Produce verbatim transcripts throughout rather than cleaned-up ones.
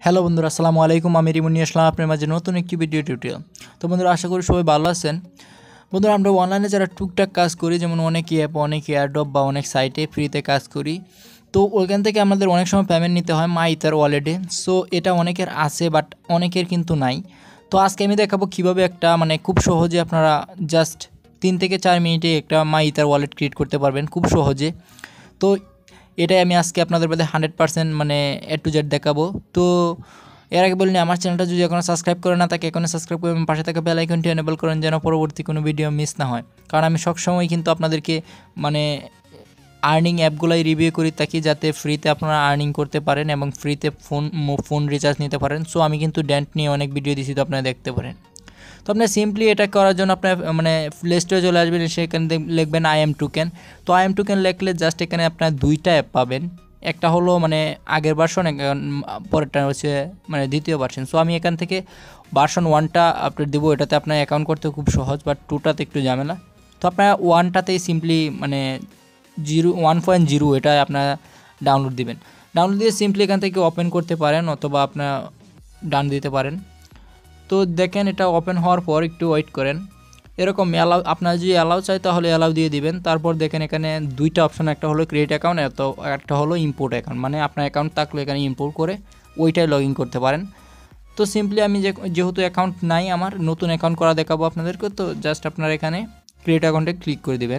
Hello বন্ধুরা, আসসালামু আলাইকুম। আমি রিমন নিয়ে আসলাম আপনার মাঝে নতুন একটি ভিডিও টিউটোরিয়াল। তো বন্ধুরা, আশা করি সবাই ভালো আছেন। বন্ধুরা, আমরা অনলাইনে যারা টুকটাক কাজ করি, যেমন অনেক অ্যাপ, অনেক এয়ারড্রপ বা অনেক সাইটে ফ্রিতে কাজ করি, তো ওইখান থেকে আমাদের অনেক সময় পেমেন্ট নিতে হয় মাই ইথার ওয়ালেটে। সো এটা অনেকের আছে, বাট অনেকের কিন্তু নাই। তো আজকে আমি দেখাবো কীভাবে একটা মানে খুব সহজে আপনারা জাস্ট তিন থেকে চার মিনিটে একটা মাই ইথার ওয়ালেট ক্রিয়েট করতে পারবেন খুব সহজে। তো এটাই আমি আজকে আপনাদের মধ্যে হান্ড্রেড পার্সেন্ট মানে এ টু জেড দেখাবো। তো এর আগে বলিনি, আমার চ্যানেলটা যদি এখনও সাবস্ক্রাইব করে না থাকে, এখনও সাবস্ক্রাইব করে পাশে থাকা বেল আইকনটি এনেবল করেন, যেন পরবর্তী কোনো ভিডিও মিস না হয়। কারণ আমি সবসময় কিন্তু আপনাদেরকে মানে আর্নিং অ্যাপগুলোই রিভিউ করি থাকি, যাতে ফ্রিতে আপনারা আর্নিং করতে পারেন এবং ফ্রিতে ফোন ফোন রিচার্জ নিতে পারেন। সো আমি কিন্তু ডেন্ট নিয়ে অনেক ভিডিও দিচ্ছি, তো আপনারা দেখতে পারেন। তো আপনার সিম্পলি এটা করার জন্য আপনার মানে প্লে স্টোরে চলে আসবেন, সেখানে লিখবেন আই এম টোকেন। তো আই এম টোকেন লিখলে জাস্ট এখানে আপনার দুইটা অ্যাপ পাবেন। একটা হলো মানে আগের ভার্সন, পরেরটা হচ্ছে মানে দ্বিতীয় ভার্সন। সো আমি এখান থেকে ভার্সন ওয়ানটা আপডেট দেবো, এটাতে আপনার অ্যাকাউন্ট করতে খুব সহজ, বাট টুটাতে একটু ঝামেলা। তো আপনার ওয়ানটাতেই সিম্পলি মানে জিরো ওয়ান পয়েন্ট জিরো এটা আপনার ডাউনলোড দিবেন। ডাউনলোড দিয়ে সিম্পলি এখান থেকে ওপেন করতে পারেন, অথবা আপনার ডান দিতে পারেন। তো দেখেন, এটা ওপেন হওয়ার পর একটু ওয়েট করেন। এরকম অ্যালাউ, আপনার যদি অ্যালাউ চাই তাহলে অ্যালাউ দিয়ে দিবেন। তারপর দেখেন এখানে দুইটা অপশন, একটা হলো ক্রিয়েট অ্যাকাউন্ট, এত একটা হলো ইম্পোর্ট অ্যাকাউন্ট। মানে আপনার অ্যাকাউন্ট থাকলে এখানে ইম্পোর্ট করে ওইটাই লগ ইন করতে পারেন। তো সিম্পলি আমি যে যেহেতু অ্যাকাউন্ট নাই আমার, নতুন অ্যাকাউন্ট করা দেখাবো আপনাদেরকে। তো জাস্ট আপনারা এখানে ক্রিয়েট অ্যাকাউন্টে ক্লিক করে দিবেন।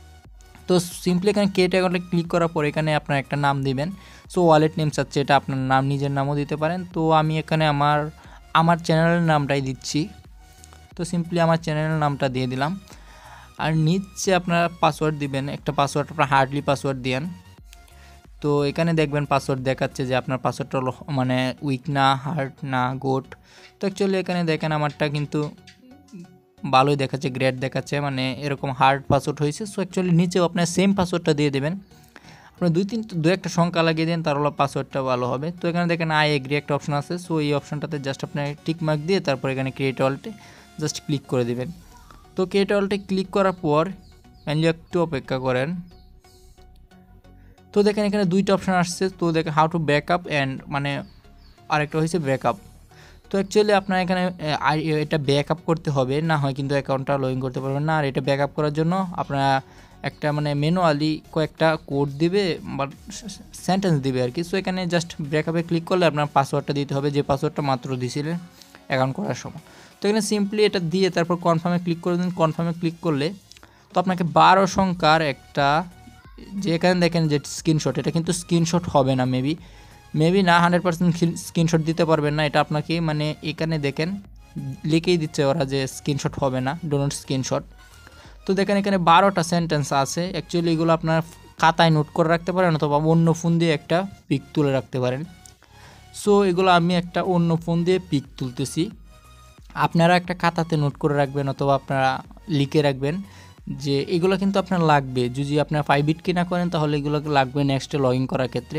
তো সিম্পলি এখানে ক্রিয়েট অ্যাকাউন্টে ক্লিক করার পর এখানে আপনার একটা নাম দিবেন। সো ওয়ালেট নেম চাচ্ছে, এটা আপনার নাম, নিজের নামও দিতে পারেন। তো আমি এখানে আমার আমার চ্যানেলের নামটাই দিচ্ছি। তো সিম্পলি আমার চ্যানেলের নামটা দিয়ে দিলাম। আর নিচে আপনারা পাসওয়ার্ড দিবেন, একটা পাসওয়ার্ড আপনার হার্ডলি পাসওয়ার্ড দিন। তো এখানে দেখবেন পাসওয়ার্ড দেখাচ্ছে যে আপনার পাসওয়ার্ডটা হলো মানে উইক না, হার্ড না, গোট। তো অ্যাকচুয়ালি এখানে দেখেন আমারটা কিন্তু ভালোই দেখাচ্ছে, গ্রেড দেখাচ্ছে, মানে এরকম হার্ড পাসওয়ার্ড হয়েছে। সো অ্যাকচুয়ালি নিচেও আপনার সেম পাসওয়ার্ডটা দিয়ে দেবেন। আপনার দুই তিন দু একটা সংখ্যা লাগিয়ে দেন, তার হলো পাসওয়ার্ডটা ভালো হবে। তো এখানে দেখেন আই এগ্রি একটা অপশন আছে। সো এই অপশনটাতে জাস্ট আপনার টিক মার্ক দিয়ে তারপর এখানে ক্রিয়েট ওয়ালেটে জাস্ট ক্লিক করে দেবেন। তো ক্রিয়েট ওয়ালেটে ক্লিক করার পর কাইন্ডলি একটু অপেক্ষা করেন। তো দেখেন এখানে দুইটা অপশন আসছে। তো দেখেন হাউ টু ব্যাকআপ অ্যান্ড মানে আরেকটা হয়েছে ব্যাকআপ। তো অ্যাকচুয়ালি আপনার এখানে এটা ব্যাকআপ করতে হবে, না হয় কিন্তু অ্যাকাউন্টটা লগ ইন করতে পারবেন না। আর এটা ব্যাকআপ করার জন্য আপনারা একটা মানে ম্যানুয়ালি কয়েকটা কোড দিবে বা সেন্টেন্স দিবে আর কি। সো এখানে জাস্ট ব্যাকআপে ক্লিক করলে আপনার পাসওয়ার্ডটা দিতে হবে, যে পাসওয়ার্ডটা মাত্র দিয়েছিলেন অ্যাকাউন্ট করার সময়। তো এখানে সিম্পলি এটা দিয়ে তারপর কনফার্মে ক্লিক করে দিন। কনফার্মে ক্লিক করলে তো আপনাকে বারো সংখ্যার একটা, যে এখানে দেখেন যে স্ক্রিনশট, এটা কিন্তু স্ক্রিনশট হবে না, মেবি মেবি না হান্ড্রেড পার্সেন্ট স্ক্রিনশট দিতে পারবেন না। এটা আপনাকে মানে এখানে দেখেন লিখেই দিচ্ছে ওরা যে স্ক্রিনশট হবে না, ডো নট স্ক্রিনশট। তো দেখেন এখানে বারোটা সেন্টেন্স আছে। অ্যাকচুয়ালি এগুলো আপনার খাতায় নোট করে রাখতে পারেন, অথবা অন্য ফোন দিয়ে একটা পিক তুলে রাখতে পারেন। সো এগুলো আমি একটা অন্য ফোন দিয়ে পিক তুলতেছি, আপনারা একটা খাতাতে নোট করে রাখবেন, অথবা আপনারা লিখে রাখবেন যে এগুলো কিন্তু আপনার লাগবে। যদি আপনার ফাইভ বিট কিনা করেন তাহলে এগুলো লাগবে নেক্সটে লগ ইন করার ক্ষেত্রে।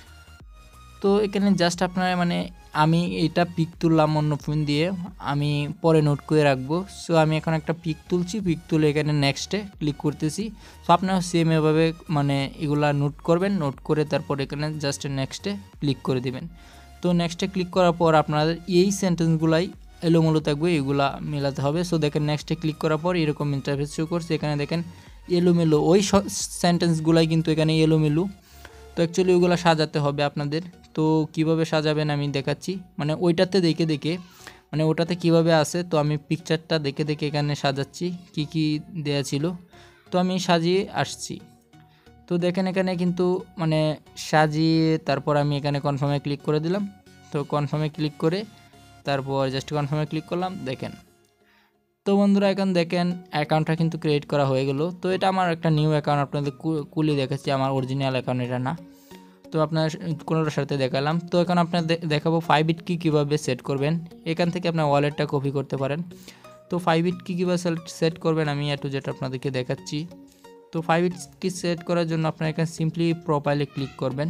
তো এখানে জাস্ট আপনারা মানে আমি এটা পিক তুললাম অন্য ফোন দিয়ে, আমি পরে নোট করে রাখবো। সো আমি এখন একটা পিক তুলছি, পিক তুলে এখানে নেক্সটে ক্লিক করতেছি। সো আপনারা সেম এভাবে মানে এগুলা নোট করবেন, নোট করে তারপর এখানে জাস্ট নেক্সটে ক্লিক করে দিবেন। তো নেক্সটে ক্লিক করার পর আপনাদের এই সেন্টেন্সগুলাই এলোমেলো থাকবে, এগুলা মেলাতে হবে। সো দেখেন নেক্সটে ক্লিক করার পর এরকম ইন্টারফেস শো করছে। এখানে দেখেন এলোমেলো ওই সেন্টেন্সগুলাই কিন্তু এখানে এলোমেলো। তো অ্যাকচুয়ালি ওইগুলো সাজাতে হবে আপনাদের। তো কিভাবে সাজাবেন আমি দেখাচ্ছি, মানে ওইটাতে দেখে দেখে মানে ওটাতে কিভাবে আছে। তো আমি পিকচারটা দেখে দেখে এখানে সাজাচ্ছি, কি কি দেয়া ছিল। তো আমি সাজিয়ে আসছি। তো দেখেন এখানে কিন্তু মানে সাজিয়ে তারপর আমি এখানে কনফার্মে ক্লিক করে দিলাম। তো কনফার্মে ক্লিক করে তারপর জাস্ট কনফার্মে ক্লিক করলাম, দেখেন। তো বন্ধুরা এখন দেখেন অ্যাকাউন্টটা কিন্তু ক্রিয়েট করা হয়ে গেল। তো এটা আমার একটা নিউ অ্যাকাউন্ট, আপনাদের কুলি দেখাচ্ছি, আমার অরিজিনাল অ্যাকাউন্ট এটা না। তো আপনার কোনোটার সাথে দেখালাম। তো এখন আপনার দেখাবো ফাইভ বিট কি কীভাবে সেট করবেন। এখান থেকে আপনার ওয়ালেটটা কপি করতে পারেন। তো ফাইভ বিট কি কীভাবে সেট করবেন আমি একটু যেটা আপনাদেরকে দেখাচ্ছি। তো ফাইভ বিট কি সেট করার জন্য আপনার এখানে সিম্পলি প্রোফাইলে ক্লিক করবেন।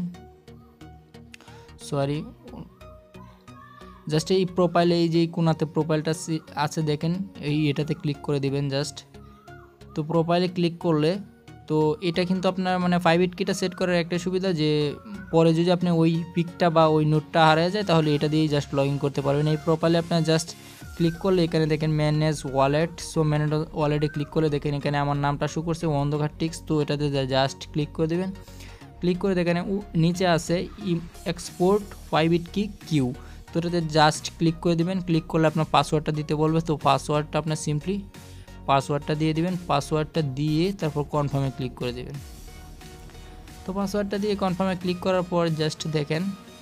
সরি, জাস্ট এই প্রোফাইলে এই যে কোনাতে প্রোফাইলটা আছে দেখেন, এই এটাতে ক্লিক করে দিবেন জাস্ট। তো প্রোফাইলে ক্লিক করলে তো এটা কিন্তু আপনার মানে ফাইভ বিট কিটা সেট করার একটা সুবিধা যে পরে যদি আপনি ওই পিকটা বা ওই নোটটা হারিয়ে যায় তাহলে এটা দিয়েই জাস্ট লগ ইন করতে পারবেন। এই প্রপারলি আপনার জাস্ট ক্লিক করলে এখানে দেখেন ম্যানেজ ওয়ালেট। সো ম্যানেজ ওয়ালেটে ক্লিক করলে দেখেন এখানে আমার নামটা শো করছে অন্ধকার টিক্স। তো এটাতে জাস্ট ক্লিক করে দেবেন। ক্লিক করে দেখেন নিচে আছে এক্সপোর্ট ফাইভ ইট কি কিউ। তো এটাতে জাস্ট ক্লিক করে দেবেন। ক্লিক করলে আপনার পাসওয়ার্ডটা দিতে বলবে। তো পাসওয়ার্ডটা আপনার সিম্পলি পাসওয়ার্ডটা দিয়ে দিবেন। পাসওয়ার্ডটা দিয়ে তারপর কনফার্মে ক্লিক করে দেবেন। তো পাসওয়ার্ডটা দিয়ে কনফার্মে ক্লিক করার পর জাস্ট দেখেন,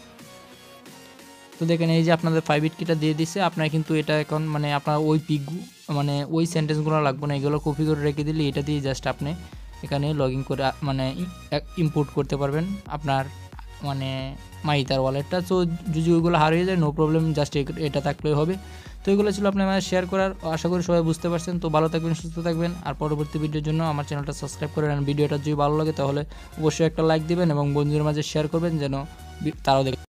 তো দেখেন এই যে আপনাদের ফাইভ ইট কিটা দিয়ে দিছে। আপনার কিন্তু এটা এখন মানে আপনার ওই পিক মানে ওই সেন্টেন্সগুলো লাগবে না, এগুলো কপি করে রেখে দিলে এটা দিয়ে জাস্ট আপনি এখানে লগ ইন করে মানে ইম্পোর্ট করতে পারবেন আপনার মানে মাইতার ওয়ালেটটা। তো যদি ওইগুলো হারিয়ে যায় নো প্রবলেম, জাস্ট এটা থাকলেই হবে। তো এগুলো ছিল আপনার মানে শেয়ার করার, আশা করি সবাই বুঝতে পারছেন। তো ভালো থাকবেন, সুস্থ থাকবেন, আর পরবর্তী ভিডিওর জন্য আমার চ্যানেলটা সাবস্ক্রাইব করে নেন। ভিডিওটা যদি ভালো লাগে তাহলে অবশ্যই একটা লাইক দিবেন এবং বন্ধুদের মাঝে শেয়ার করবেন যেন তারাও দেখে।